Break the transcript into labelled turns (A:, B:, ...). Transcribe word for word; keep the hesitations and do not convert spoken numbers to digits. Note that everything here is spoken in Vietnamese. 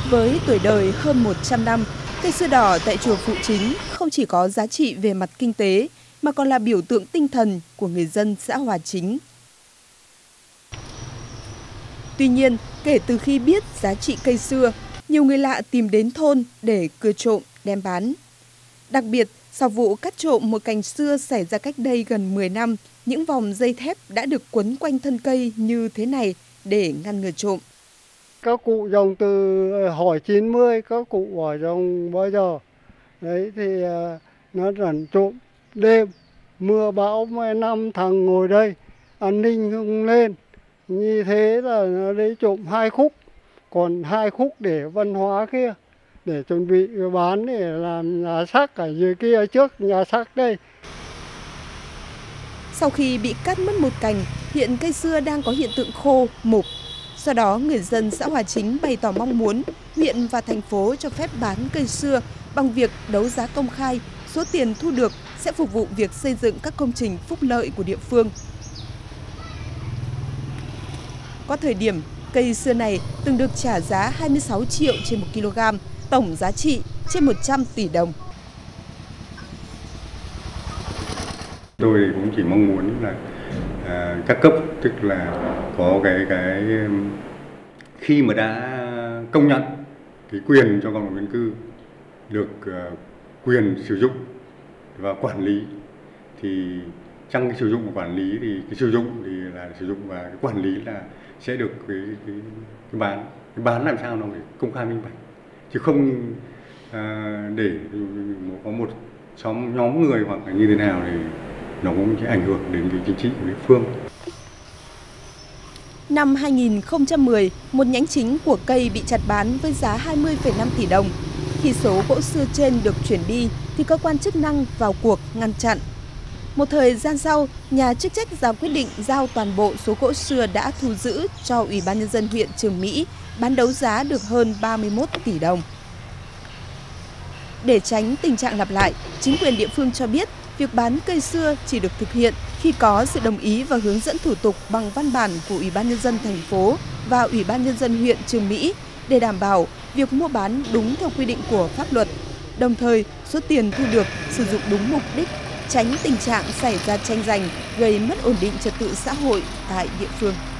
A: Với tuổi đời hơn một trăm năm, cây sưa đỏ tại chùa Phụ Chính không chỉ có giá trị về mặt kinh tế mà còn là biểu tượng tinh thần của người dân xã Hòa Chính. Tuy nhiên, kể từ khi biết giá trị cây sưa, nhiều người lạ tìm đến thôn để cưa trộm, đem bán. Đặc biệt, sau vụ cắt trộm một cành sưa xảy ra cách đây gần mười năm, những vòng dây thép đã được quấn quanh thân cây như thế này để ngăn ngừa trộm.
B: Các cụ trồng từ hồi chín mươi, các cụ ở trồng bây giờ. Đấy thì nó rẩn trộm đêm, mưa bão mấy năm thằng ngồi đây, an ninh không lên. Như thế là nó lấy trộm hai khúc, còn hai khúc để văn hóa kia, để chuẩn bị bán để làm nhà xác ở dưới kia trước nhà xác đây.
A: Sau khi bị cắt mất một cành, hiện cây sưa đang có hiện tượng khô, mục. Do đó, người dân xã Hòa Chính bày tỏ mong muốn huyện và thành phố cho phép bán cây sưa bằng việc đấu giá công khai, số tiền thu được sẽ phục vụ việc xây dựng các công trình phúc lợi của địa phương. Có thời điểm, cây sưa này từng được trả giá hai mươi sáu triệu trên một kg, tổng giá trị trên một trăm tỷ đồng.
C: Tôi cũng chỉ mong muốn là à, các cấp, tức là có cái cái khi mà đã công nhận cái quyền cho cộng đồng dân cư được uh, quyền sử dụng và quản lý, thì trong cái sử dụng và quản lý thì cái sử dụng thì là sử dụng và cái quản lý là sẽ được cái, cái, cái bán cái bán làm sao nó phải công khai minh bạch, chứ không uh, để có một nhóm nhóm người hoặc là như thế nào thì nó cũng sẽ ảnh hưởng đến cái chính trị của địa phương.
A: Năm hai nghìn không trăm mười, một nhánh chính của cây bị chặt bán với giá hai mươi phẩy năm tỷ đồng. Khi số gỗ sưa trên được chuyển đi thì cơ quan chức năng vào cuộc ngăn chặn. Một thời gian sau, nhà chức trách ra quyết định giao toàn bộ số gỗ sưa đã thu giữ cho Ủy ban Nhân dân huyện Trường Mỹ bán đấu giá được hơn ba mươi mốt tỷ đồng. Để tránh tình trạng lặp lại, chính quyền địa phương cho biết việc bán cây sưa chỉ được thực hiện khi có sự đồng ý và hướng dẫn thủ tục bằng văn bản của Ủy ban Nhân dân thành phố và Ủy ban Nhân dân huyện Trường Mỹ để đảm bảo việc mua bán đúng theo quy định của pháp luật. Đồng thời, số tiền thu được sử dụng đúng mục đích, tránh tình trạng xảy ra tranh giành, gây mất ổn định trật tự xã hội tại địa phương.